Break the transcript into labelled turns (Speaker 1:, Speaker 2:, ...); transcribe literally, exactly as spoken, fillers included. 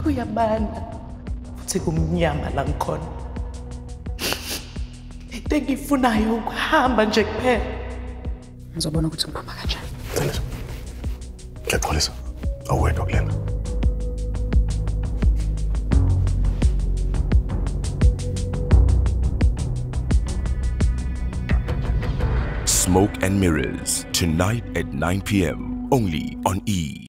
Speaker 1: Kuyabanda futhi kumnyama la ngikhona. Into engiyifunayo ukuhamba nje kuphela. Ngizobona ukuthi ngiphuma kanjani.
Speaker 2: Thanks. Ngiyaxolisa. Awuwedwa kulena.
Speaker 3: Smoke and Mirrors, tonight at nine p m only on E!